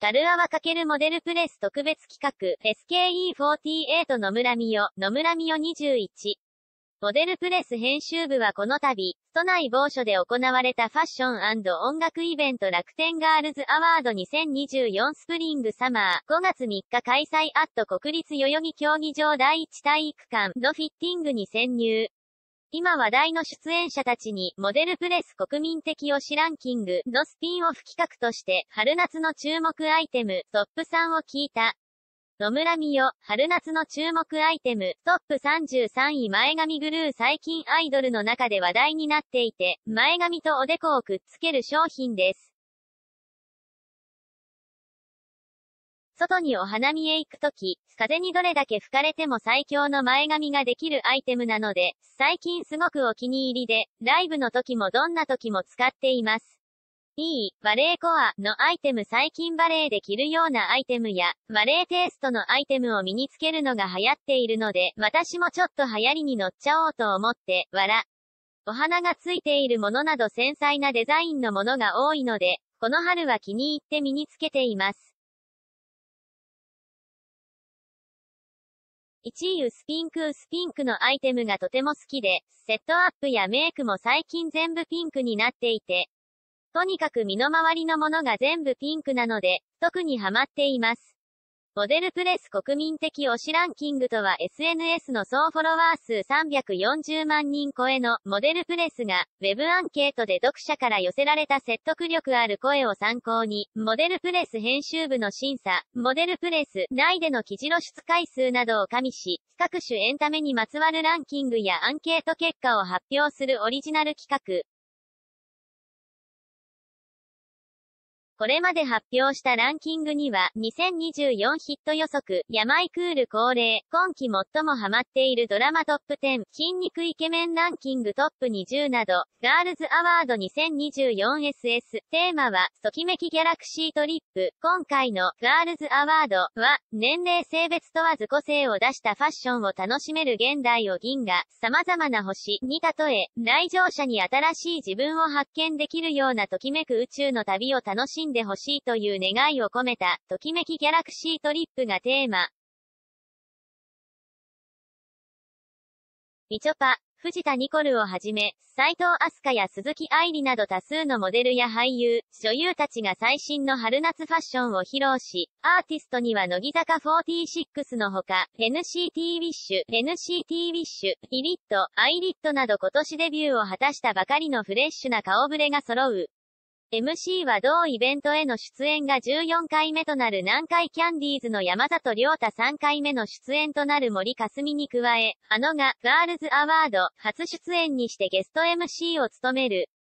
ガルアワ×モデルプレス特別企画、SKE48 野村美代21。モデルプレス編集部はこの度、都内某所で行われたファッション&音楽イベント楽天ガールズアワード2024スプリングサマー5月3日開催国立代々木競技場第一体育館のフィッティングに潜入。今話題の出演者たちに、モデルプレス国民的推しランキングのスピンオフ企画として、春夏の注目アイテム、トップ3を聞いた。野村美代、春夏の注目アイテム、トップ33位前髪グルー最近アイドルの中で話題になっていて、前髪とおでこをくっつける商品です。外にお花見へ行くとき、風にどれだけ吹かれても最強の前髪ができるアイテムなので、最近すごくお気に入りで、ライブの時もどんな時も使っています。バレーコアのアイテム最近バレーで着るようなアイテムや、バレーテイストのアイテムを身につけるのが流行っているので、私もちょっと流行りに乗っちゃおうと思って、お花がついているものなど繊細なデザインのものが多いので、この春は気に入って身につけています。1位薄ピンクのアイテムがとても好きで、セットアップやメイクも最近全部ピンクになっていて、とにかく身の回りのものが全部ピンクなので、特にハマっています。モデルプレス国民的推しランキングとは SNS の総フォロワー数340万人超えのモデルプレスが、ウェブアンケートで読者から寄せられた説得力ある声を参考に、モデルプレス編集部の審査、モデルプレス内での記事露出回数などを加味し、各種エンタメにまつわるランキングやアンケート結果を発表するオリジナル企画。これまで発表したランキングには、2024ヒット予測、ヤマイクール恒例、今季最もハマっているドラマトップ10、筋肉イケメンランキングトップ20など、ガールズアワード 2024SS、テーマは、ときめきギャラクシートリップ。今回のガールズアワードは、年齢性別問わず個性を出したファッションを楽しめる現代を銀河、様々な星に例え、来場者に新しい自分を発見できるようなときめく宇宙の旅を楽しんでほしいという願いを込めた、ときめきギャラクシートリップがテーマ。みちょぱ、藤田ニコルをはじめ、斉藤飛鳥や鈴木愛理など多数のモデルや俳優、女優たちが最新の春夏ファッションを披露し、アーティストには乃木坂46のほか、NCT ウィッシュ、イリット、アイリットなど今年デビューを果たしたばかりのフレッシュな顔ぶれが揃う。MC は同イベントへの出演が14回目となる南海キャンディーズの山里亮太3回目の出演となる森かすみに加え、がガールズアワード初出演にしてゲスト MC を務める。